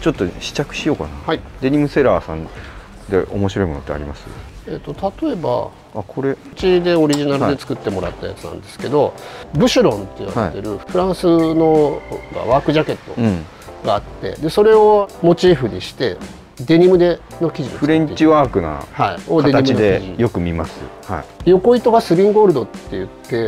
ちょっと試着しようかな。 はい。 デニムセラーさんで面白いものってあります？ 例えばこれうちでオリジナルで作ってもらったやつなんですけど、ブシュロンって言われてるフランスのワークジャケットがあって、でそれをモチーフにしてデニムでの生地フレンチワークな形でよく見ます。 横糸がスリンゴールドって言って、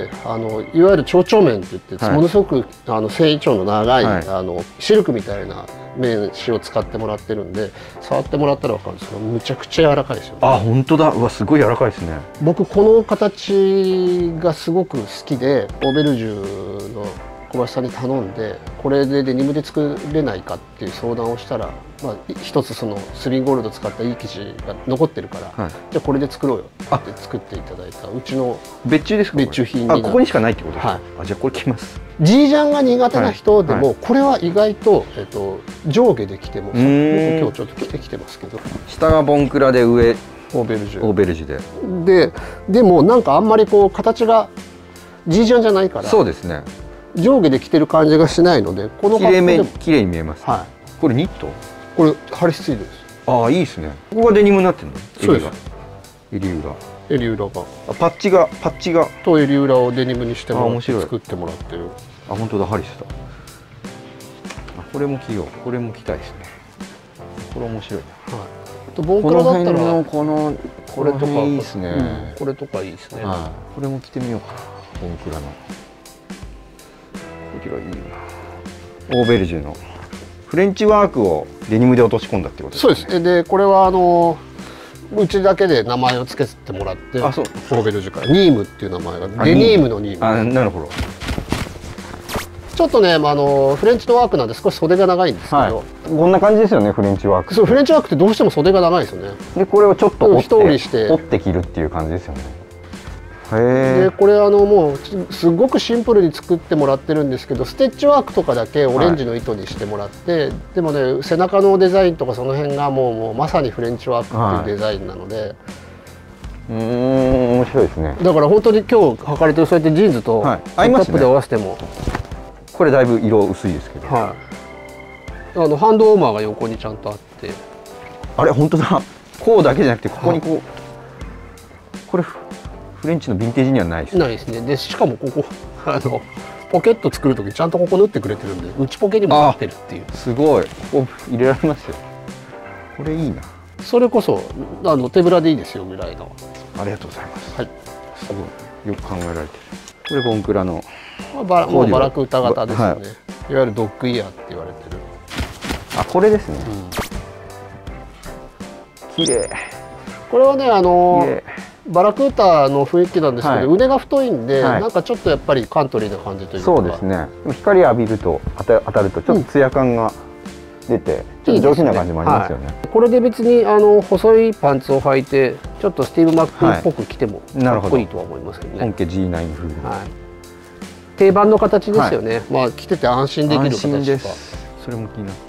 いわゆる蝶々面って言って、ものすごく繊維長の長い、シルクみたいな面紙を使ってもらってるんで、触ってもらったら分かるんですけど、むちゃくちゃ柔らかいですよね。 あ、本当だ。うわ、すごい柔らかいですね。 僕この形がすごく好きで、オーベルジュの小林さんに頼んで、これでデニムで作れないかっていう相談をしたら、一つそのスリンゴールド使ったいい生地が残ってるから、じゃあこれで作ろうよって作っていただいたうちの別注ですか？ 別注品にここにしかないってことですか？じゃあこれ着ます。 ジージャンが苦手な人でもこれは意外と上下で着ても、僕今日ちょっと着てきてますけど、 下がボンクラで上オーベルジュ。 オーベルジュでもなんかあんまりこう形がジージャンじゃないから、 そうですね、 上下で着てる感じがしないので、この綺麗に見えます。これニット？ これハリスツイードです。 ああ、いいですね。ここがデニムになってるの？ そうです。 襟裏がパッチがと襟裏をデニムにしてもらって作ってもらってる。 あ、本当だ、ハリスだ。これも着よう。これも着たいですね。これ面白いな。はい。ボンクラだったらこれとかいいですね。これとかいいですね。これも着てみようかな。ボンクラの。こちらいいな。オーベルジュのフレンチワークをデニムで落とし込んだってことですね。そうです。で、これはうちだけで名前を付けてもらって、オーベルジュからニームっていう名前がデニームのニーム。あ、なるほど。ちょっとね、フレンチのワークなんで少し袖が長いんですけど、 こんな感じですよね、フレンチワーク。 そう、フレンチワークってどうしても袖が長いですよね。 で、これをちょっと折って着るっていう感じですよね。 で、これもうすごくシンプルに作ってもらってるんですけど、ステッチワークとかだけオレンジの糸にしてもらって、でもね、背中のデザインとかその辺がもうまさにフレンチワークっていうデザインなので、 面白いですね。 だから本当に今日履かれてるそうやってジーンズとトップで合わせても、 これだいぶ色薄いですけど、 ハンドウォーマーが横にちゃんとあって、 あれ本当だ、こうだけじゃなくてここにこう、これフレンチのヴィンテージにはないです。 ないですね。でしかもここポケット作る時ちゃんとここ縫ってくれてるんで、内ポケにもなってるっていう。すごい。 ここ入れられますよ。これいいな。 それこそ手ぶらでいいですよぐらいの。 ありがとうございます。はい。すごいよく考えられてる。これボンクラのもうバラクータ型ですよね。いわゆるドッグイヤーって言われてる。 あ、これですね。綺麗。 これはねバラクータの雰囲気なんですけど、腕が太いんで、なんかちょっとやっぱりカントリーな感じというか。そうですね。光浴びると当たるとちょっとツヤ感が出て、ちょっと上品な感じもありますよね。これで別に細いパンツを履いてちょっとスティーブ・マックイーンっぽく着てもかっこいいとは思いますけどね。本家 G9 風。定番の形ですよね。まあ着てて安心できる形です。それも気になった。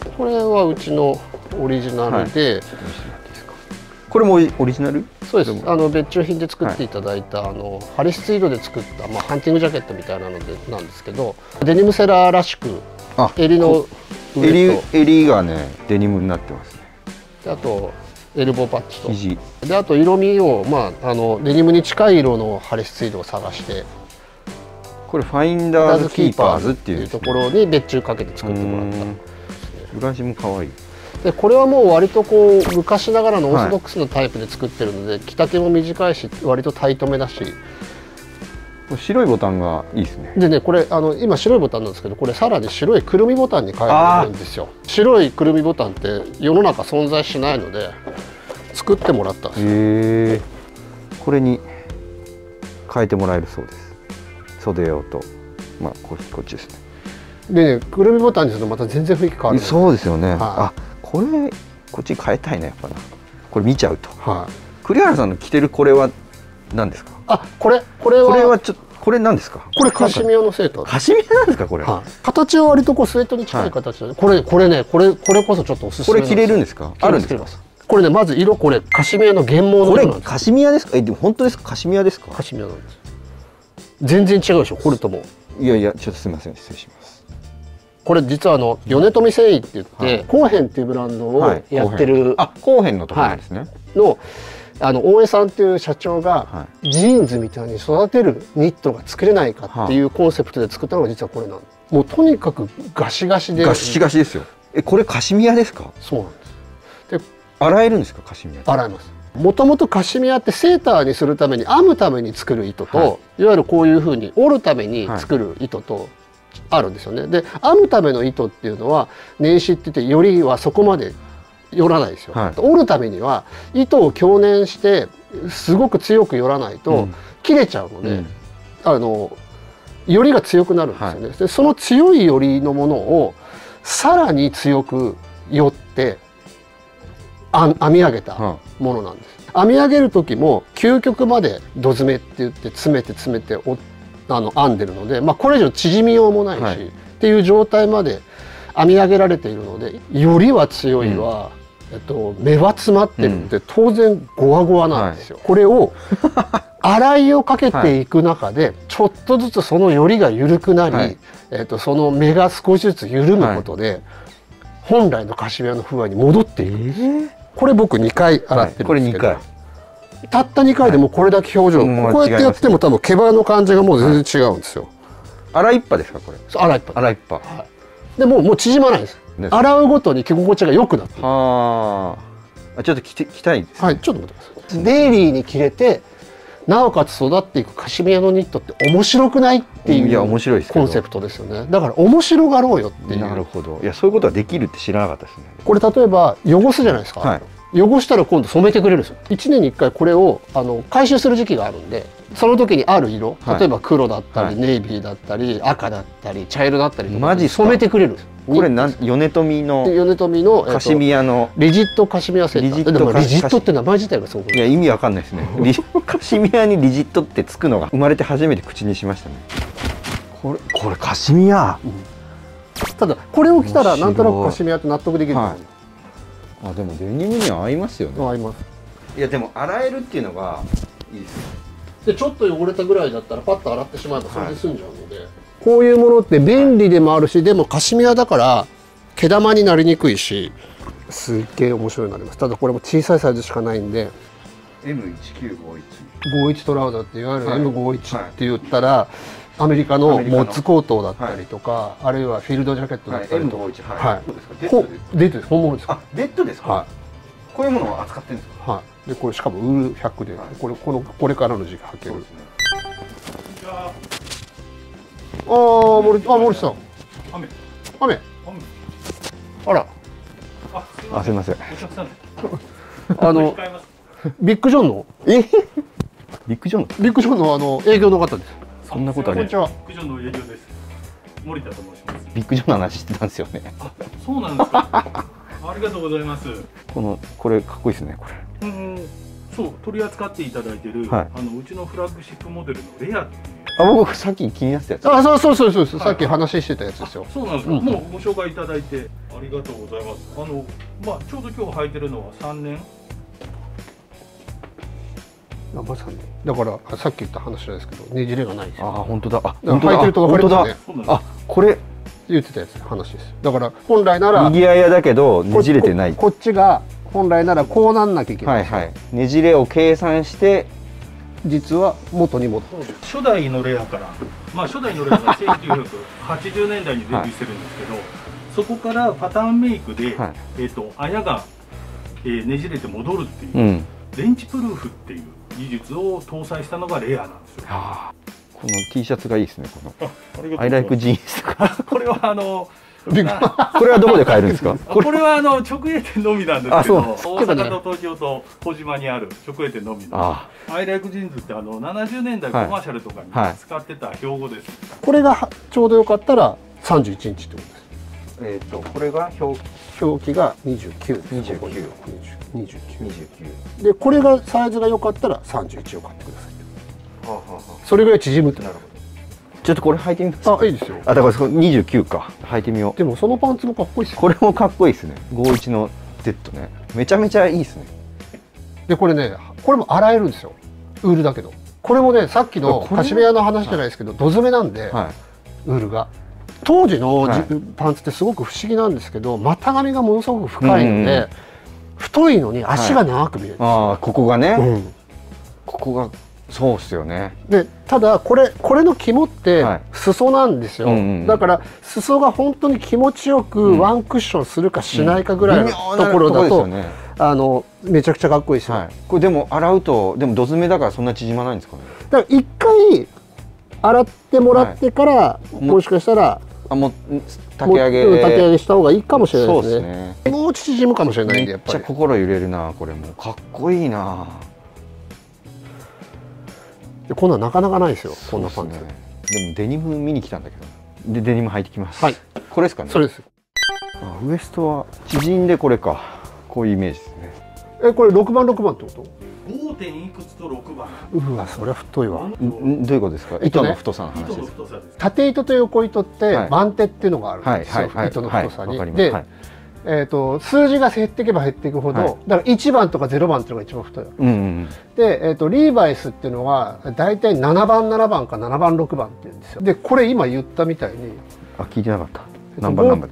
これはうちのオリジナルで。これもオリジナル？そうです。別注品で作っていただいたハリスツイードで作ったハンティングジャケットみたいなのでなんですけど、デニムセラーらしく襟の襟がねデニムになってますね。であとエルボーパッチとであと色味をデニムに近い色のハリスツイードを探して、これファインダーズキーパーズっていうところに別注かけて作ってもらった。裏地も可愛い。でこれはもう割とこう昔ながらのオーソドックスのタイプで作ってるので、着丈も短いし割とタイトめだし、白いボタンがいいですね。でね、これ今白いボタンなんですけど、これさらに白いくるみボタンに変えられるんですよ。白いくるみボタンって世の中存在しないので作ってもらったんですよ。これに変えてもらえるそうです。袖用とこっちですね。でね、くるみボタンにするとまた全然雰囲気変わる。そうですよね。こっち変えたいね、やっぱな。これ見ちゃうと。栗原さんの着てるこれは何ですか？これはこれ何ですか？これカシミヤのセーター。カシミヤなんですかこれ？形は割とこうスウェットに近い形で、これこそちょっとおすすめ。これ着れるんですか？あるんですか？これね、まず色これカシミヤの原毛の色なんです。これカシミヤですか？でも本当ですか？カシミヤですか？カシミヤなんです。全然違うでしょ、これとも。いやいや、ちょっとすみません、失礼します。 これ実は米富繊維って言って、コーヘンっていうブランドをやってる、 コーヘンのところですね、 の大江さんっていう社長が、ジーンズみたいに育てるニットが作れないかっていうコンセプトで作ったのが実はこれなんです。もうとにかくガシガシで。 ガシガシですよ。これカシミヤですか？ そうなんです。で、 洗えるんですか、カシミヤ？ 洗えます。もともとカシミヤってセーターにするために編むために作る糸と、いわゆるこういうふうに織るために作る糸とあるんですよね。で、編むための糸っていうのは捻糸って言ってよりはそこまで寄らないですよ。織るためには糸を強捻してすごく強く寄らないと切れちゃうので、よりが強くなるんですよね。でその強いよりのものをさらに強く寄って編み上げたものなんです。編み上げる時も究極まで土詰めって言って詰めて編んでるので、これ以上縮みようもないし、っていう状態まで編み上げられているので、よりは強いわ、目は詰まってるんで、当然ゴワゴワなんですよ。これを洗いをかけていく中でちょっとずつそのよりが緩くなり、その目が少しずつ緩むことで、本来のカシミヤの風合いに戻っていく。これ僕2回洗ってるんですけど、たった2回でもこれだけ表情、こうやってやっても多分毛羽の感じがもう全然違うんですよ。 洗いっぱですかこれ？ 洗いっぱ。 洗いっぱ。 でもう縮まないです。洗うごとに着心地が良くなってる。 ちょっと着たいです。 はい、ちょっと待ってください。デイリーに着れてなおかつ育っていくカシミヤのニットって面白くないっていうコンセプトですよね。だから面白がろうよっていう。 なるほど。いや、そういうことができるって知らなかったですね。 これ例えば汚すじゃないですか。汚したら今度染めてくれるんですよ。1年に1回これを回収する時期があるんで、その時にある色、例えば黒だったり、ネイビーだったり赤だったり茶色だったりとか染めてくれるんですよ。 これ米富のカシミヤのリジットカシミヤセーター。でもリジットって名前自体がすごくいや意味わかんないですね。カシミヤにリジットってつくのが生まれて初めて口にしましたね。これカシミヤ。 ただこれを着たらなんとなくカシミヤって納得できる。 でもデニムには合いますよね。 合います。 いやでも洗えるっていうのがいいですね。 でちょっと汚れたぐらいだったらパッと洗ってしまえばそれで済んじゃうので、こういうものって便利でもあるし、でもカシミヤだから毛玉になりにくいし、すっげえ面白いのあります。ただこれも小さいサイズしかないんで、 M1951 トラウザーっていわゆる M51 って言ったらアメリカのモッツコートだったりとか、あるいはフィールドジャケットだったりとか、デッドです。本物です。 デッドですか？こういうものを扱ってるんですか？ でこれしかもウール100で、これからの時期履ける。森さん。雨。あら。 すみません。 ビッグジョンの。 ビッグジョンの営業の方です。 そんなことあります。 ビッグジョンの営業です。森田と申します。 ビッグジョンの話してたんですよね。 そうなんですか。ありがとうございます。 これかっこいいですねこれ。 そう取り扱っていただいてるうちのフラッグシップモデルのレアっていう。 僕さっき気になってたやつ。 そうさっき話してたやつですよ。 そうなんですか。もうご紹介いただいてありがとうございます。ちょうど今日履いてるのは3年。 まさにだからさっき言った話じゃないですけど、ねじれがないですよ。 本当だ。 履いてると分かりますね。 これ言ってたやつ話です。だから本来なら右綾だけどねじれてない。 こっちが本来ならこうなんなきゃいけない。 ねじれを計算して実は元に戻る。 初代のレアから、初代のレアが1980年代にデビューしてるんですけど、そこからパターンメイクで綾がねじれて戻るっていうレンチプルーフっていう技術を搭載したのがレアなんですよ。 この T シャツがいいですね。このアイライクジーンズとか。 これはこれはどこで買えるんですか？ これは直営店のみなんですけど、大阪と東京と小島にある直営店のみのアイライクジーンズって70年代コマーシャルとかに使ってた標語です。 これがちょうどよかったら31インチってことです。 これが表記が29で、これがサイズが良かったら31を買ってください。それぐらい縮むってなるほど。 ちょっとこれ履いてみます。 いいですよ。 だから29か。履いてみよう。 でもそのパンツもかっこいいですよ。 これもかっこいいですね。51の Z ね。めちゃめちゃいいですね。 でこれも洗えるんですよ。ウールだけど。これもね、さっきのカシミヤの話じゃないですけど、土詰めなんで、ウールが当時のパンツってすごく不思議なんですけど、股上がものすごく深いので、太いのに足が長く見えるんですよ。 ああ、ここがね、ここがそうっすよね。 でただこれの肝って裾なんですよ。だから裾が本当に気持ちよくワンクッションするかしないかぐらいのところだと、めちゃくちゃかっこいいですよ。 これでも洗うと、でも度詰めだからそんな縮まないんですかね。 だから一回洗ってもらってから、もしかしたらもう炊き上げした方がいいかもしれないですね。もう縮むかもしれないんで、やっぱりめっちゃ心揺れるな。これもかっこいいな。 こんなんなかなかないですよ、こんなパンツ。 でもデニム見に来たんだけど、でデニム履いてきます。 はい、 これですかね。 そうです。 ウエストは縮んでこれか、こういうイメージですね。 これ6番6番ってこと？ 5. 点いくつと6番。 うわ、それは太いわ。 どういうことですか？糸の太さの話です。 縦糸と横糸って番手っていうのがあるんですよ、糸の太さに。で、数字が減っていけば減っていくほど、だから1番とか0番っていうのが一番太い。で、リーバイスっていうのは大体7番7番か7番6番っていうんですよ。でこれ今言ったみたいに、 聞いてなかった。何番何番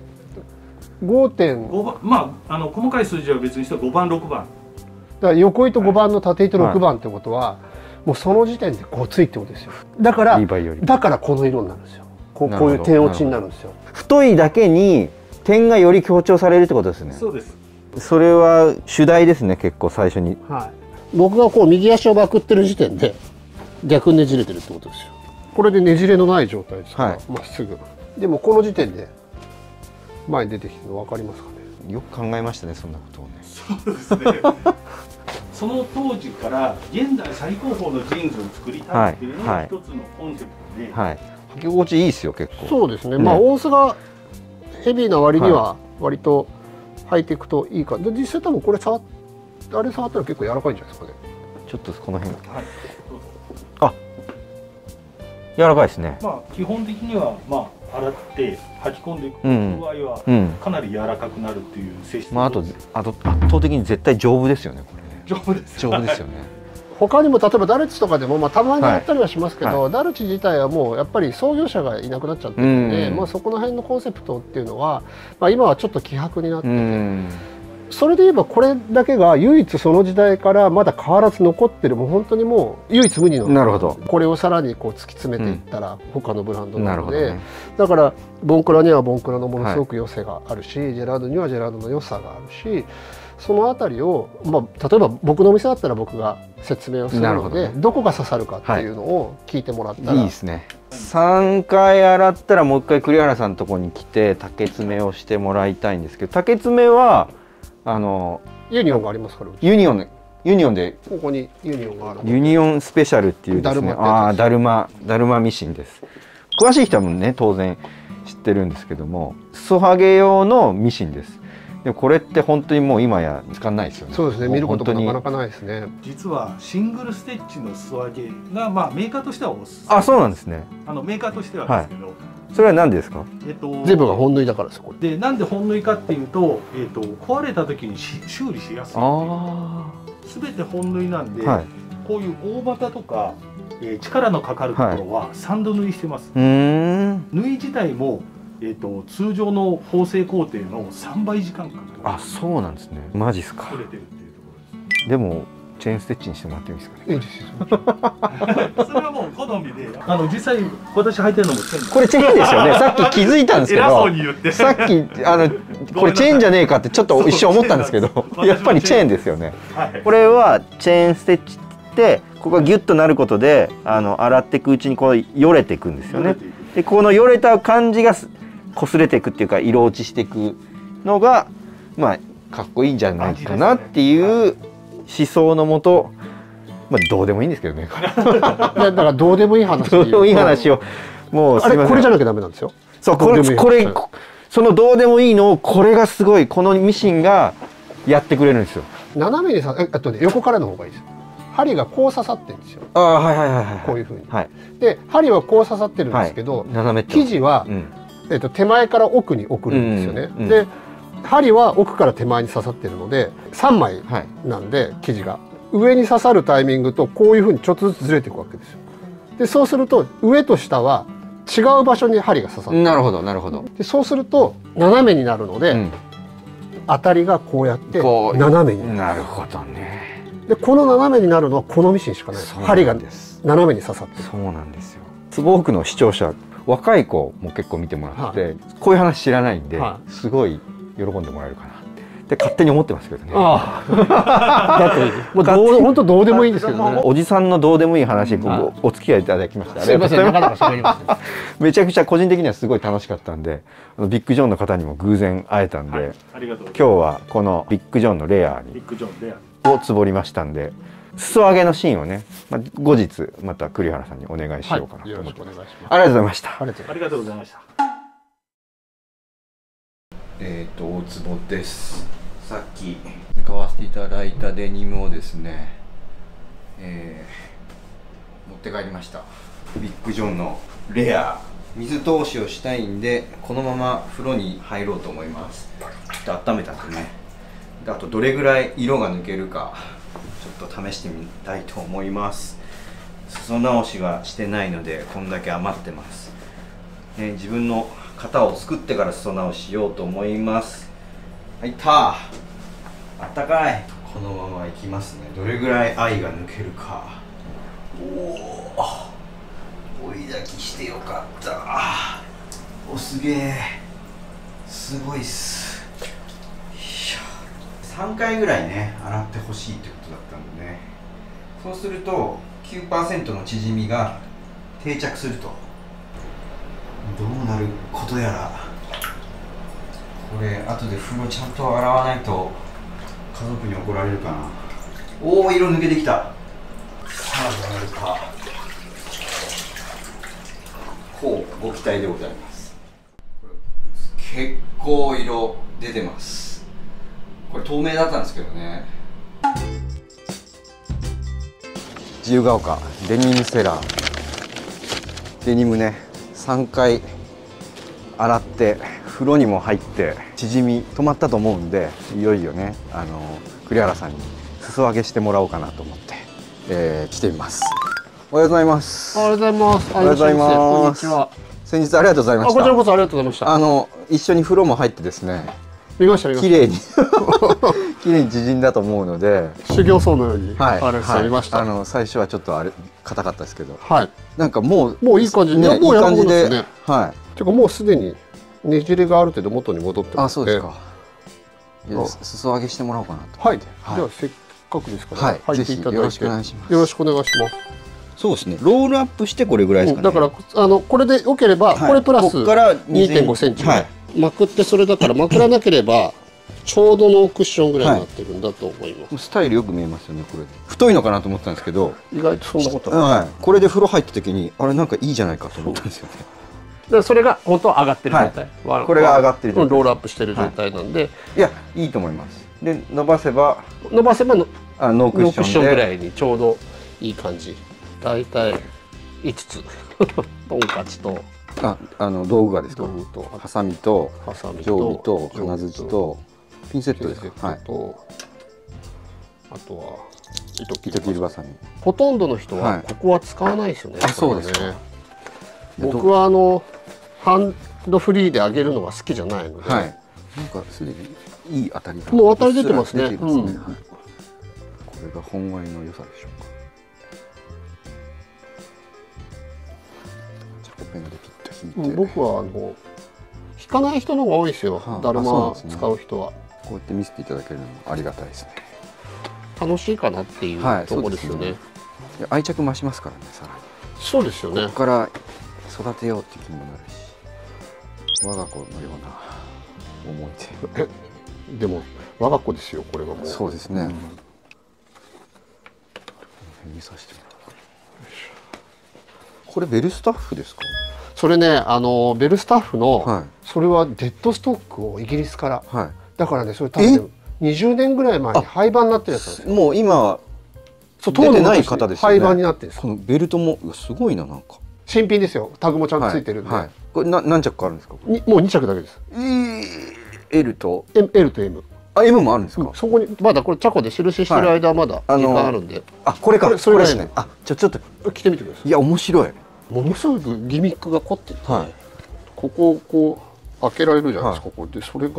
5.5 番、まあ細かい数字は別にして5番6番だから横糸5番の縦糸6番ってことは、もうその時点でごついってことですよ。だからこの色になるんですよ。こういう点落ちになるんですよ。 太いだけに点がより強調されるってことですね。 そうです。 それは主題ですね、結構最初に。 僕がこう右足をまくってる時点で逆にねじれてるってことですよ。これでねじれのない状態ですから、まっすぐ。でもこの時点で前に出てきてるの分かりますかね。 よく考えましたね、そんなことをね。 そうですね。その当時から現代最高峰のジーンズを作りたいっていうのが一つのコンセプトで、履き心地いいですよ、結構。 そうですね。まあオースがヘビーな割には割と履いていくといいか。で実際多分これ触ったら結構柔らかいんじゃないですかね。 ちょっとこの辺。あ、柔らかいですね。 まあ基本的には洗って履き込んでいく場合はかなり柔らかくなるっていう性質。 あと圧倒的に絶対丈夫ですよね、これね。 丈夫です。 丈夫ですよね。 他にも例えばダルチとかでもたまにやったりはしますけど、ダルチ自体はもうやっぱり創業者がいなくなっちゃってるので、そこの辺のコンセプトっていうのは、今はちょっと希薄になってて、それで言えばこれだけが唯一その時代からまだ変わらず残ってる、もう本当にもう唯一無二の。 なるほど。 これをさらにこう突き詰めていったら他のブランドなので、だからボンクラにはボンクラのものすごく良さがあるし、ジェラードにはジェラードの良さがあるし、そのあたりを、例えば僕のお店だったら僕が説明をするので、どこが刺さるかっていうのを聞いてもらったら、 いいですね。3回洗ったらもう1回栗原さんのところに来て竹詰めをしてもらいたいんですけど、竹詰めはユニオンがありますから。 ユニオンでここにユニオンがある。 ユニオンスペシャルっていうですね、ダルマミシンです。詳しい人はね当然知ってるんですけども、裾上げ用のミシンです。でもこれって本当にもう今や使わないですよね。 そうですね。見ることもなかなかないですね。 実はシングルステッチの裾上げがメーカーとしてはおすすめ。 あ、そうなんですね。 メーカーとしてはですけど、 それは何ですか？ 全部が本縫いだからですよ。これでなんで本縫いかっていうと、壊れた時に修理しやすい。全て本縫いなんで、こういう大股とか、力のかかるところは3度縫いしてます。縫い自体も通常の縫製工程の3倍時間かかる。 あ、そうなんですね。マジっすか。 取れてるっていうところです。 でもチェーンステッチにしてもらってもいいですかね。 いいですよ。 それはもう好みで、実際私履いてるのもチェーン。 これチェーンですよね。さっき気づいたんですけど、さっきこれチェーンじゃねえかってちょっと一瞬思ったんですけど、やっぱりチェーンですよね。これはチェーンステッチってここがギュッとなることで洗っていくうちにこうよれていくんですよね。でこのよれた感じが擦れていくっていうか色落ちしていくのがかっこいいんじゃないかなっていう思想のもと、どうでもいいんですけどね。 だからどうでもいい話。 どうでもいい話をもうあれこれじゃなきゃダメなんですよ。 そう、これそのどうでもいいのをこれがすごいこのミシンがやってくれるんですよ。 斜めに横からの方がいいです。針がこう刺さってるんですよ。こういう風に。で針はこう刺さってるんですけど、生地は手前から奥に送るんですよね。で針は奥から手前に刺さってるので3枚なんで、生地が上に刺さるタイミングとこういう風にちょっとずつずれていくわけですよ。でそうすると上と下は違う場所に針が刺さって、 なるほどなるほど。 でそうすると斜めになるので、当たりがこうやって斜めになるほどね。 でこの斜めになるのはこのミシンしかない。針が斜めに刺さってる。 そうなんですよ。坪奥の視聴者、若い子も結構見てもらって、こういう話知らないんで、すごい喜んでもらえるかなって勝手に思ってますけどね。 だって本当どうでもいいんですけどね。 おじさんのどうでもいい話、お付き合いいただきました。 すみません、なかなか喋りません。 めちゃくちゃ個人的にはすごい楽しかったんで、ビッグジョンの方にも偶然会えたんで、今日はこのビッグジョンのレアをつぼりましたんで、裾上げのシーンをね、後日また栗原さんにお願いしようかなと思ってます。ありがとうございました。 ありがとうございました。 大坪です。さっき買わせていただいたデニムをですね、持って帰りました。ビッグジョンのレア。水通しをしたいんで、このまま風呂に入ろうと思います。ちょっと温めたんでね。で、あとどれぐらい色が抜けるかちょっと試してみたいと思います。裾直しがしてないのでこんだけ余ってます、自分の型を作ってから裾直ししようと思います。はい、あったかい。このままいきますね。どれぐらい愛が抜けるか。追い焚きしてよかった。すげえ、すごいっす。3回ぐらいね洗ってほしいってことだったんでね。そうすると 9% の縮みが定着すると。どうなることやら。これ後で風呂ちゃんと洗わないと家族に怒られるかな。おお、色抜けてきた。さあどうなるか。こうご期待でございます。結構色出てます。これ透明だったんですけどね。自由が丘デニムセラー。デニムね、3回洗って風呂にも入って縮み止まったと思うんで、いよいよね栗原さんに裾上げしてもらおうかなと思って、来てみます。おはようございます。 おはようございます。 おはようございます。 こんにちは。 先日ありがとうございました。 こちらこそありがとうございました。 一緒に風呂も入ってですね、 見ました綺麗に綺麗に縮んだと思うので、 修行僧のように見ました。 最初はちょっと硬かったですけど、 なんかもういい感じね。もういい感じで、ていうかもうすでにねじれがある程度元に戻ってますので。 そうですか。裾上げしてもらおうかなと。 はい。じゃあせっかくですから履いていただいて、よろしくお願いします。 よろしくお願いします。 そうですね。ロールアップしてこれぐらいですかね。 だからこれで良ければこれプラス 2.5 センチまくって、それだからまくらなければちょうどのクッションぐらいになってるんだと思います。 スタイルよく見えますよね。これ太いのかなと思ったんですけど、 意外とそんなことない。 これで風呂入った時にあれなんかいいじゃないかと思ったんですよね。 だからそれが本当は上がってる状態。 これが上がってる状態。 ロールアップしてる状態なんで、 いやいいと思います。で伸ばせばノークッションぐらいにちょうどいい感じ。だいたい5つトンカチと道具がですか。ハサミと定規と金槌とピンセットです。あとは糸切りバサミ。 ほとんどの人はここは使わないですよね。 そうですね。 僕はハンドフリーで上げるのが好きじゃないので、 なんかすでにいい当たりがもう当たり出てますね。これが本割の良さでしょうか。チャコペンでピッと引いて。 僕は引かない人の方が多いですよ。だるま使う人は。 こうやって見せていただけるのもありがたいですね。 楽しいかなっていうところですよね。 愛着増しますからね、さらに。 そうですよね。 ここから育てようっていう気にもなるし、我が子のような思いで。 でも我が子ですよ、これはもう。 そうですね。見させてもらう。これベルスタッフですか？ それね、ベルスタッフの、それはデッドストックをイギリスから。だからね、それ多分20年ぐらい前に廃盤になってるやつなんですよ。 もう今は出てない方ですよね。 廃盤になってるんです。 このベルトもすごいな、なんか。 新品ですよ。タグもちゃんとついてるんで。 これ何着かあるんですか？ もう2着だけです。 L と M。 M もあるんですか？ そこにまだこれチャコで印してる間まだ時間あるんで。 これか。 それですね。 ちょっと着てみてください。 いや面白い。 ものすごくギミックが凝ってて、ここをこう開けられるじゃないですか、これでそれが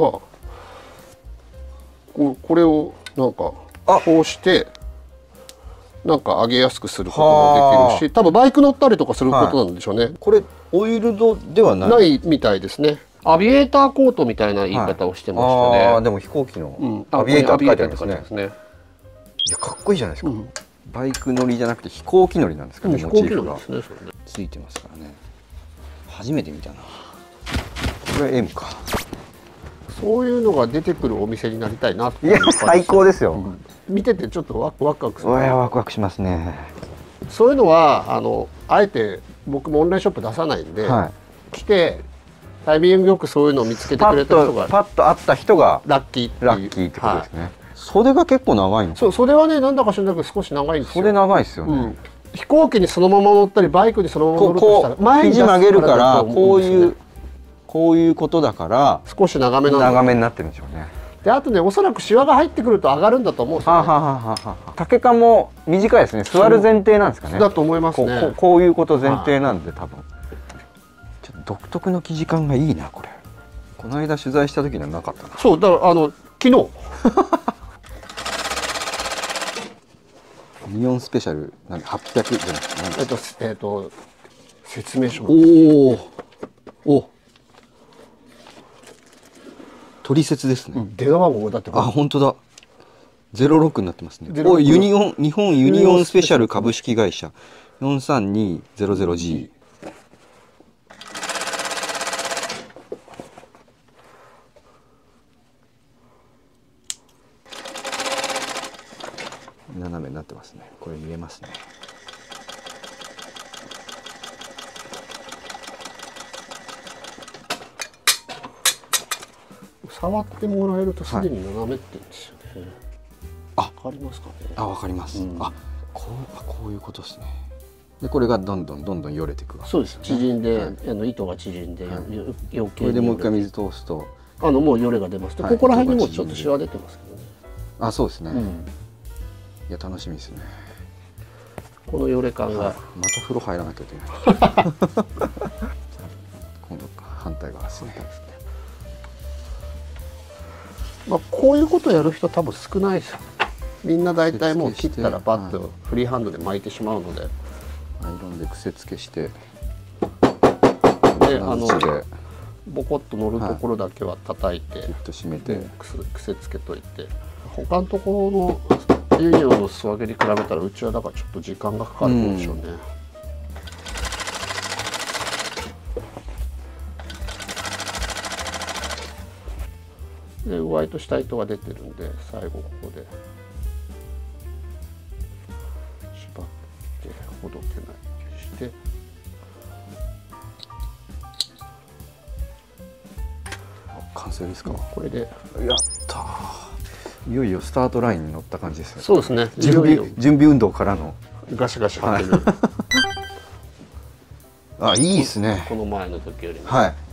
これをなんかこうしてなんか上げやすくすることもできるし、多分バイク乗ったりとかすることなんでしょうね。 これオイルドではないみたいですね。アビエーターコートみたいな言い方をしてましたね。 ああ、でも飛行機のアビエーターって書いてあるんですね。いや、かっこいいじゃないですか。バイク乗りじゃなくて飛行機乗りなんですかね。モチーフがついてますからね。初めて見たな。これ M か。 そういうのが出てくるお店になりたいな。 いや、最高ですよ。 見ててちょっとワクワクする。 いや、ワクワクしますね。 そういうのはあえて僕もオンラインショップ出さないんで、来てタイミングよくそういうのを見つけてくれた人がパッと会った人がラッキーってことですね。袖が結構長いの。 そう、袖はね、なんだか知らないけど少し長いんですよ。 袖長いですよね。 飛行機にそのまま乗ったりバイクにそのまま乗るとしたら前に曲げるから、こういうことだから少し長めになってるんでしょうね。 で、あとね、おそらくシワが入ってくると上がるんだと思うんですよね。 丈感も短いですね。座る前提なんですかね。 だと思いますね。 こういうこと前提なんで、多分ちょっと独特の生地感がいいな。これこの間取材した時にはなかったな。 そうだから昨日ミオンスペシャルなんで800じゃなくて説明書。 お取説ですね。 電話番号だって。 あ、本当だ。06になってますね。お、日本ユニオンスペシャル株式会社 43200G。斜めになってますね。これ見えますね。 触ってもらえるとすでに斜めって言うんですよね。わかりますかね。 わかります。こういうことですね。でこれがどんどんよれていくわけですね。 そうです。縮んで、糸が縮んで余計に。 これでもう一回水通すともうよれが出ます。ここら辺にもちょっとシワ出てますけどね。 あ、そうですね。いや、楽しみですね。 このよれ感が。 また風呂入らなきゃいけない。今度反対側ですね。 こういうことをやる人多分少ないですよ。みんな大体もう切ったらバッとフリーハンドで巻いてしまうので、アイロンで癖付けして、でボコッと乗るところだけは叩いて、 ギュッと締めて癖付けといて、他のところのユニオンの素揚げに比べたらうちはだからちょっと時間がかかるんでしょうね。で、上糸下糸が出てるんで、最後ここで縛ってほどけないようにして、 完成ですか。 これでやったー。いよいよスタートラインに乗った感じですね。 そうですね。 準備運動からのガシガシ張ってる。 あ、いいですね。 この前の時よりも。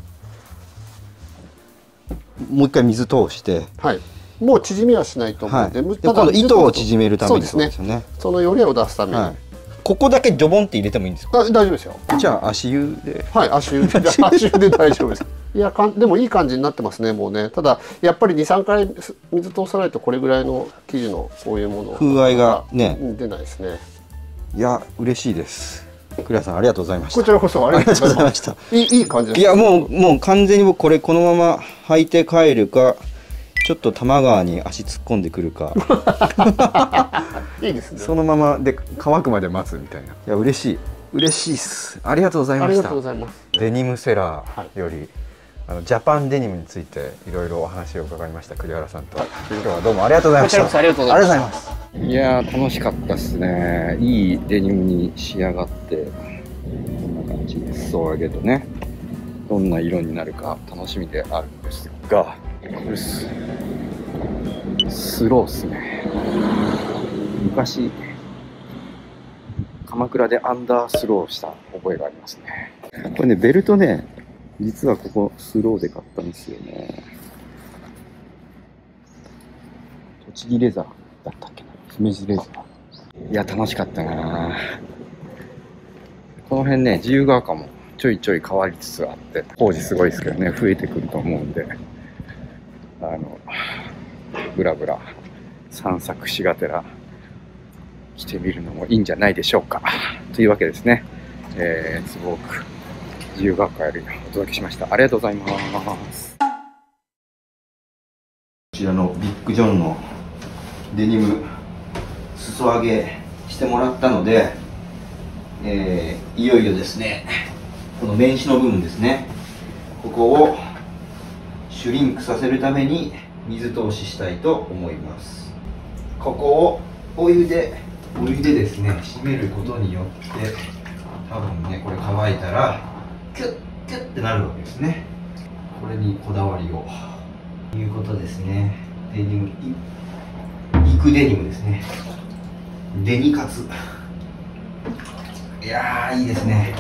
もう一回水通して、 もう縮みはしないと思うので、 今度糸を縮めるためにそうですね。 そのよれを出すために、 ここだけジョボンって入れてもいいんですか。 大丈夫ですよ。 じゃあ足湯で。 足湯で大丈夫です。いや、でもいい感じになってますね。もうね。ただやっぱり2、3回水通さないとこれぐらいの生地のこういうもの風合いがね出ないですね。 いや、嬉しいです。栗原さん、ありがとうございました。 こちらこそありがとうございました。いい感じです。 いや、もう完全に僕これこのまま履いて帰るか、ちょっと多摩川に足突っ込んでくるか。 いいですね。 そのままで乾くまで待つみたいな。いや、嬉しいっす。ありがとうございました。 ありがとうございます。 デニムセラーより、ジャパンデニムについていろいろお話を伺いました。栗原さんと、今日はどうもありがとうございました。 こちらこそありがとうございます。 いやー、楽しかったですね。いいデニムに仕上がって、こんな感じで裾を上げとね、どんな色になるか楽しみであるんですが、これスローっすね。昔鎌倉でアンダースローした覚えがありますね。これね、ベルトね、実はここスローで買ったんですよね。栃木レザーだったっけな、姫路レザー。いや、楽しかったな。 この辺ね、自由が丘もちょいちょい変わりつつあって、工事すごいですけどね、増えてくると思うんで、ブラブラ散策しがてら来てみるのもいいんじゃないでしょうか。というわけですね、坪奥自由が丘よりお届けしました。ありがとうございます。こちらのビッグジョンのデニム裾上げしてもらったので、いよいよですね、この面紙の部分ですね、ここをシュリンクさせるために水通ししたいと思います。ここをお湯でですね、締めることによって、多分ね、これ乾いたらキュッキュッってなるわけですね。これにこだわりをということですね。デニム、肉デニムですね。デニカツ。いやー、いいですね。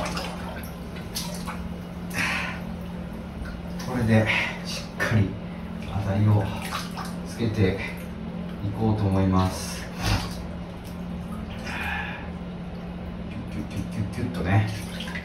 これでしっかり当たりをつけていこうと思います。キュッキュッキュッキュッキュッとね。